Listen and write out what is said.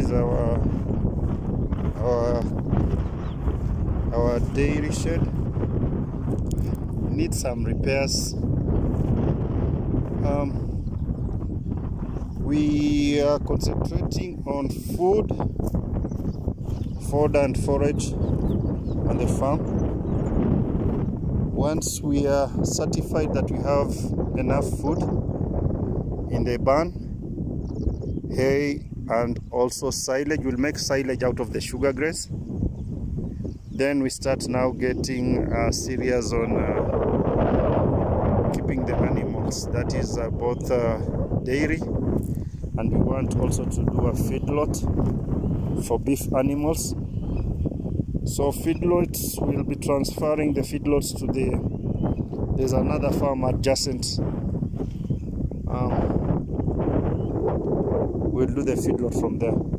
is our dairy shed. Needs some repairs. We are concentrating on food, fodder and forage on the farm. Once we are certified that we have enough food in the barn, hay and also silage, we'll make silage out of the sugar grass. Then we start now getting serious on keeping the animals, that is both dairy, and we want also to do a feedlot for beef animals. So feedlots, will be transferring the feedlots to there's another farm adjacent. We'll do the feedlot from there.